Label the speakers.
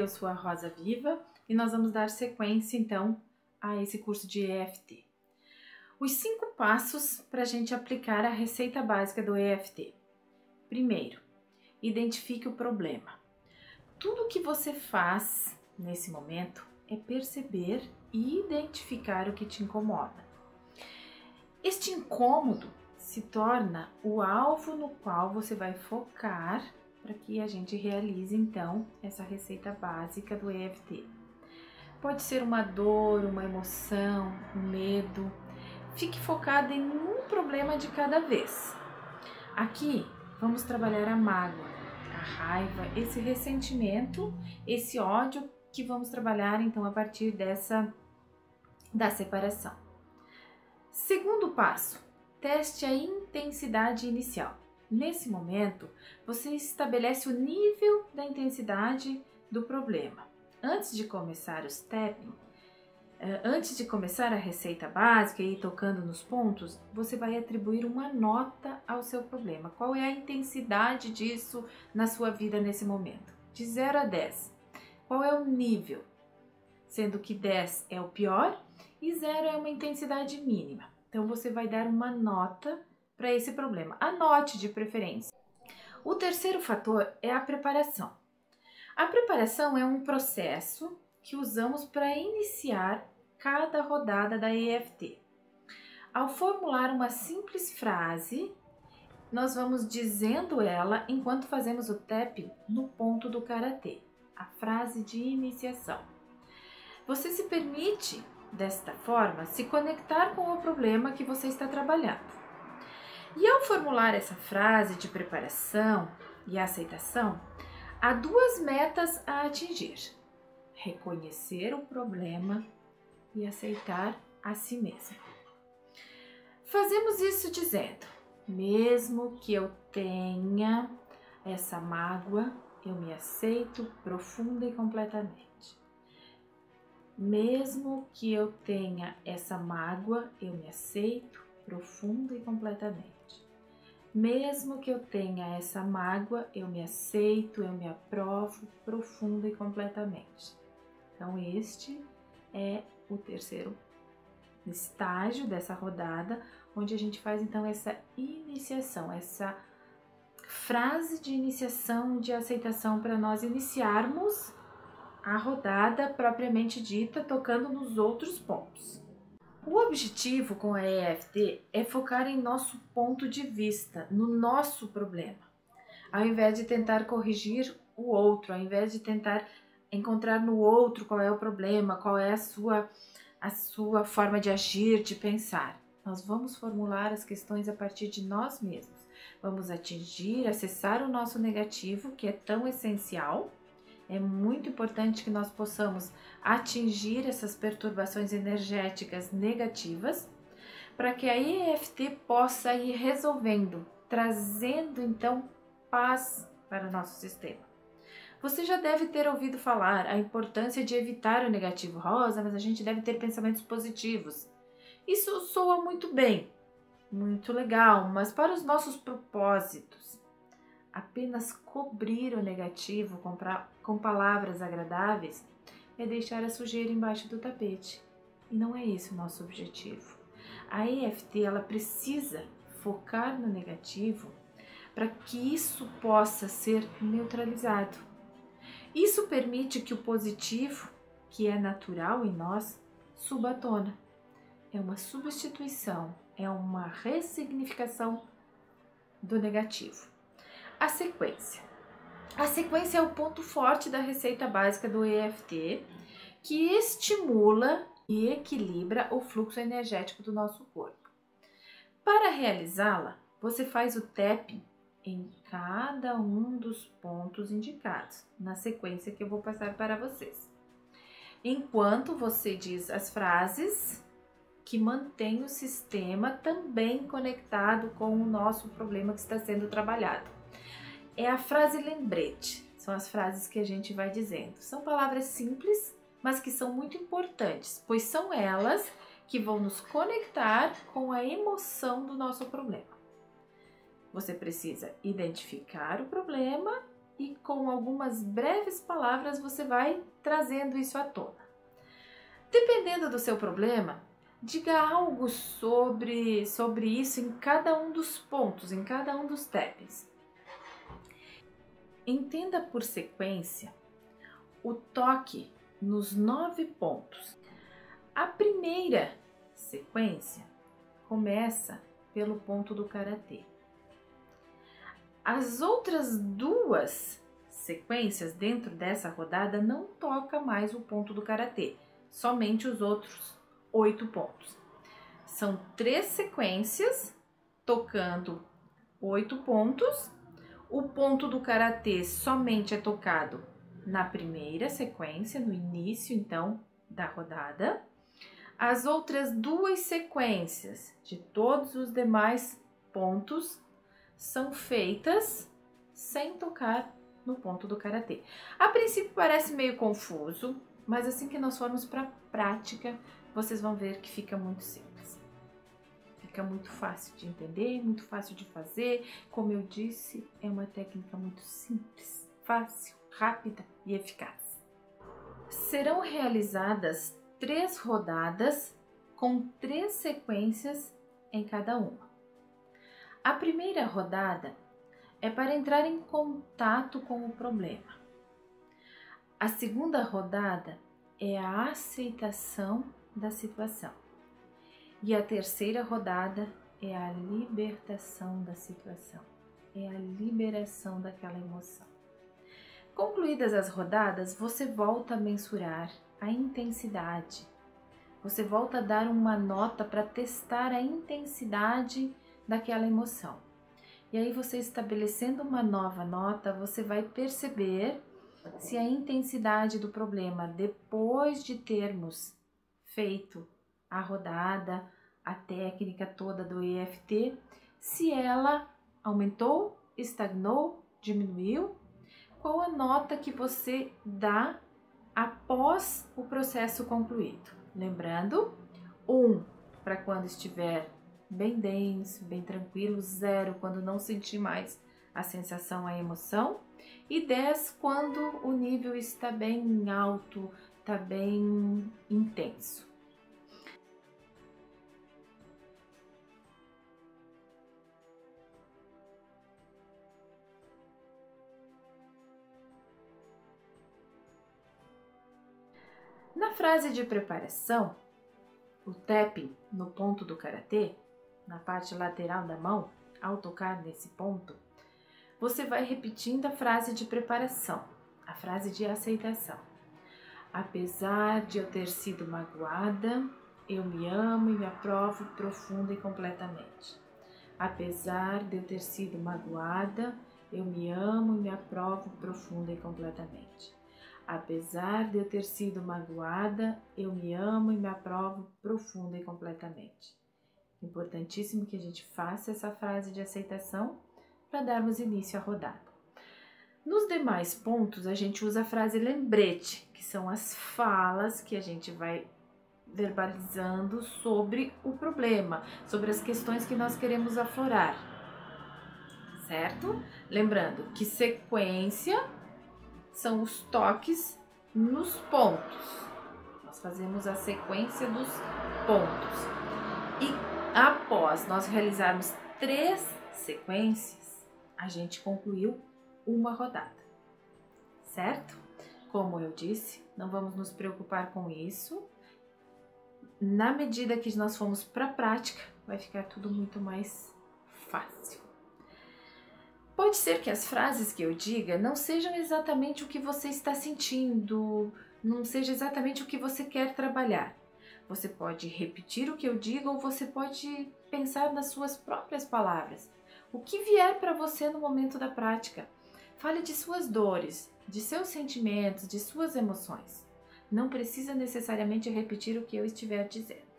Speaker 1: eu sou a Rosa Viva e nós vamos dar sequência então a esse curso de EFT. Os 5 passos para a gente aplicar a receita básica do EFT. Primeiro, identifique o problema. Tudo que você faz nesse momento é perceber e identificar o que te incomoda. Este incômodo se torna o alvo no qual você vai focar para que a gente realize então essa receita básica do EFT. Pode ser uma dor, uma emoção, um medo. Fique focado em um problema de cada vez. Aqui vamos trabalhar a mágoa, a raiva, esse ressentimento, esse ódio que vamos trabalhar então a partir da separação. Segundo passo, teste a intensidade inicial. Nesse momento, você estabelece o nível da intensidade do problema. Antes de começar os tapping, antes de começar a receita básica e ir tocando nos pontos, você vai atribuir uma nota ao seu problema. Qual é a intensidade disso na sua vida nesse momento? De 0 a 10. Qual é o nível? Sendo que 10 é o pior e 0 é uma intensidade mínima. Então, você vai dar uma nota para esse problema. Anote de preferência. O terceiro fator é a preparação. A preparação é um processo que usamos para iniciar cada rodada da EFT. Ao formular uma simples frase, nós vamos dizendo ela enquanto fazemos o tap no ponto do karatê, a frase de iniciação. Você se permite, desta forma, se conectar com o problema que você está trabalhando. E ao formular essa frase de preparação e aceitação, há 2 metas a atingir: reconhecer o problema e aceitar a si mesmo. Fazemos isso dizendo: mesmo que eu tenha essa mágoa, eu me aceito profunda e completamente. Mesmo que eu tenha essa mágoa, eu me aceito profunda e completamente. Mesmo que eu tenha essa mágoa, eu me aceito, eu me aprovo profunda e completamente. Então, este é o terceiro estágio dessa rodada, onde a gente faz então essa iniciação, essa frase de iniciação, de aceitação para nós iniciarmos a rodada propriamente dita, tocando nos outros pontos. O objetivo com a EFT é focar em nosso ponto de vista, no nosso problema, ao invés de tentar corrigir o outro, ao invés de tentar encontrar no outro qual é o problema, qual é a sua forma de agir, de pensar. Nós vamos formular as questões a partir de nós mesmos. Vamos atingir, acessar o nosso negativo, que é tão essencial. É muito importante que nós possamos atingir essas perturbações energéticas negativas para que a EFT possa ir resolvendo, trazendo então paz para o nosso sistema. Você já deve ter ouvido falar a importância de evitar o negativo. Rosa, mas a gente deve ter pensamentos positivos. Isso soa muito bem, muito legal, mas para os nossos propósitos, apenas cobrir o negativo com palavras agradáveis é deixar a sujeira embaixo do tapete. E não é esse o nosso objetivo. A EFT ela precisa focar no negativo para que isso possa ser neutralizado. Isso permite que o positivo, que é natural em nós, suba à tona. É uma substituição, é uma ressignificação do negativo. A sequência. A sequência é o ponto forte da receita básica do EFT, que estimula e equilibra o fluxo energético do nosso corpo. Para realizá-la, você faz o tapping em cada um dos pontos indicados, na sequência que eu vou passar para vocês. Enquanto você diz as frases que mantêm o sistema também conectado com o nosso problema que está sendo trabalhado. É a frase lembrete, são as frases que a gente vai dizendo. São palavras simples, mas que são muito importantes, pois são elas que vão nos conectar com a emoção do nosso problema. Você precisa identificar o problema e com algumas breves palavras você vai trazendo isso à tona. Dependendo do seu problema, diga algo sobre isso em cada um dos pontos, em cada um dos tappings. Entenda por sequência o toque nos 9 pontos. A primeira sequência começa pelo ponto do karatê. As outras 2 sequências dentro dessa rodada não toca mais o ponto do karatê, somente os outros 8 pontos. São 3 sequências tocando 8 pontos. O ponto do karatê somente é tocado na primeira sequência, no início então da rodada. As outras 2 sequências de todos os demais pontos são feitas sem tocar no ponto do karatê. A princípio parece meio confuso, mas assim que nós formos para a prática, vocês vão ver que fica muito simples. Fica muito fácil de entender, muito fácil de fazer. Como eu disse, é uma técnica muito simples, fácil, rápida e eficaz. Serão realizadas 3 rodadas com 3 sequências em cada uma. A primeira rodada é para entrar em contato com o problema. A segunda rodada é a aceitação da situação. E a terceira rodada é a libertação da situação, é a liberação daquela emoção. Concluídas as rodadas, você volta a mensurar a intensidade. Você volta a dar uma nota para testar a intensidade daquela emoção. E aí você estabelecendo uma nova nota, você vai perceber se a intensidade do problema, depois de termos feito a rodada, a técnica toda do EFT, se ela aumentou, estagnou, diminuiu, qual a nota que você dá após o processo concluído. Lembrando, 1 para quando estiver bem denso, bem tranquilo, 0 quando não sentir mais a sensação, a emoção, e 10 quando o nível está bem alto, está bem intenso. Na frase de preparação, o tapping no ponto do karatê, na parte lateral da mão, ao tocar nesse ponto, você vai repetindo a frase de preparação, a frase de aceitação. Apesar de eu ter sido magoada, eu me amo e me aprovo profunda e completamente. Apesar de eu ter sido magoada, eu me amo e me aprovo profunda e completamente. Apesar de eu ter sido magoada, eu me amo e me aprovo profunda e completamente. Importantíssimo que a gente faça essa frase de aceitação para darmos início à rodada. Nos demais pontos, a gente usa a frase lembrete, que são as falas que a gente vai verbalizando sobre o problema, sobre as questões que nós queremos aflorar, certo? Lembrando que sequência são os toques nos pontos. Nós fazemos a sequência dos pontos. E após nós realizarmos 3 sequências, a gente concluiu uma rodada, certo? Como eu disse, não vamos nos preocupar com isso. Na medida que nós formos para a prática, vai ficar tudo muito mais fácil. Pode ser que as frases que eu diga não sejam exatamente o que você está sentindo, não seja exatamente o que você quer trabalhar. Você pode repetir o que eu digo ou você pode pensar nas suas próprias palavras. O que vier para você no momento da prática. Fale de suas dores, de seus sentimentos, de suas emoções. Não precisa necessariamente repetir o que eu estiver dizendo.